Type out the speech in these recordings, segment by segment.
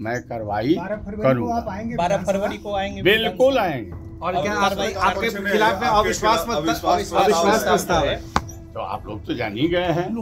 मैं कार्रवाई करूंगा। 12 फरवरी को आएंगे, बिल्कुल आएंगे। और क्या आपके खिलाफ में अविश्वास प्रस्ताव है? तो आप लोग तो जान ही गए हैं,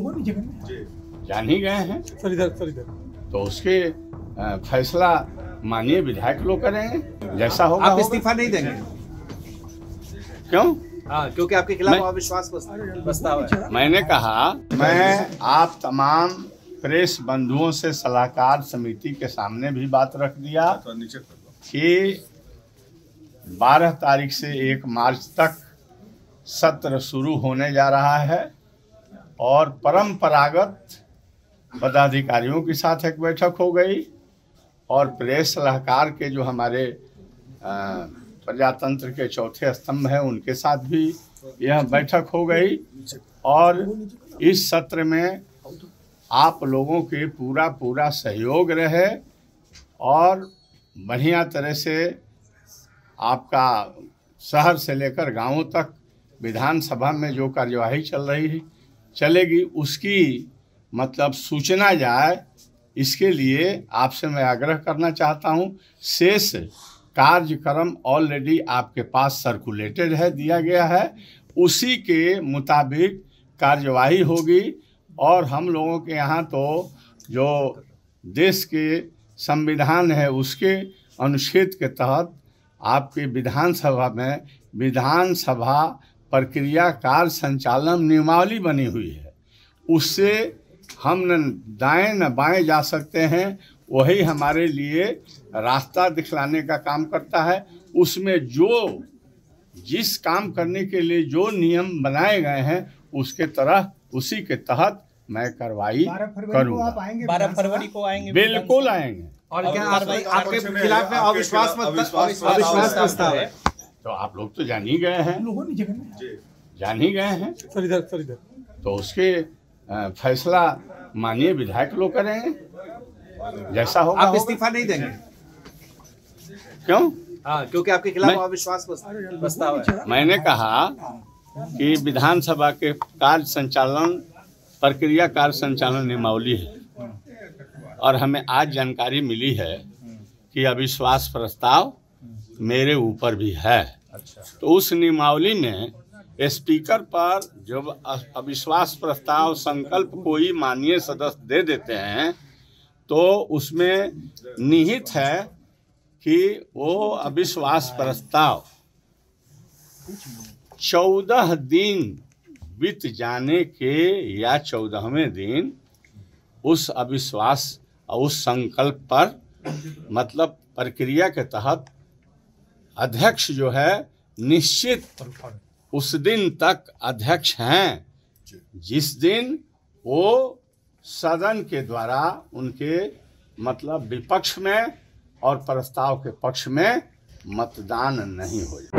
सर इधर तो उसके फैसला माननीय विधायक लोग करेंगे, जैसा होगा। आप इस्तीफा नहीं देंगे? क्यों? हाँ, क्योंकि आपके खिलाफ अविश्वास प्रस्ताव है। मैंने कहा, मैं आप तमाम प्रेस बंधुओं से सलाहकार समिति के सामने भी बात रख दिया कि 12 तारीख से 1 मार्च तक सत्र शुरू होने जा रहा है और परंपरागत पदाधिकारियों के साथ एक बैठक हो गई और प्रेस सलाहकार के जो हमारे प्रजातंत्र के चौथे स्तंभ हैं उनके साथ भी यह बैठक हो गई। और इस सत्र में आप लोगों के पूरा सहयोग रहे और बढ़िया तरह से आपका शहर से लेकर गांवों तक विधानसभा में जो कार्यवाही चलेगी उसकी मतलब सूचना जाए, इसके लिए आपसे मैं आग्रह करना चाहता हूं। शेष कार्यक्रम ऑलरेडी आपके पास सर्कुलेटेड है, दिया गया है, उसी के मुताबिक कार्यवाही होगी। और हम लोगों के यहाँ तो जो देश के संविधान है उसके अनुच्छेद के तहत आपके विधानसभा में विधानसभा प्रक्रिया कार्य संचालन नियमावली बनी हुई है, उससे हम न दाएं न बाएं जा सकते हैं। वही हमारे लिए रास्ता दिखलाने का काम करता है। उसमें जो जिस काम करने के लिए जो नियम बनाए गए हैं उसके तरह उसी के तहत मैं कार्रवाई करूंगा। 12 फरवरी को आएंगे, बिल्कुल आएंगे। और क्या आपके खिलाफ में अविश्वास प्रस्ताव है? तो आप लोग तो जान ही गए हैं, सर इधर तो उसके फैसला माननीय विधायक लोग करेंगे, जैसा होगा। आप इस्तीफा नहीं देंगे? क्यों? हाँ, क्योंकि आपके खिलाफ अविश्वास प्रस्ताव है। मैंने कहा कि विधानसभा के प्रक्रिया कार्य संचालन नियमावली है और हमें आज जानकारी मिली है कि अविश्वास प्रस्ताव मेरे ऊपर भी है। तो उस नियमावली में स्पीकर पर जब अविश्वास प्रस्ताव संकल्प कोई माननीय सदस्य दे देते हैं तो उसमें निहित है कि वो अविश्वास प्रस्ताव 14 दिन बीत जाने के या 14वें दिन उस अविश्वास और उस संकल्प पर मतलब प्रक्रिया के तहत अध्यक्ष जो है निश्चित उस दिन तक अध्यक्ष हैं जिस दिन वो सदन के द्वारा उनके मतलब विपक्ष में और प्रस्ताव के पक्ष में मतदान नहीं हो।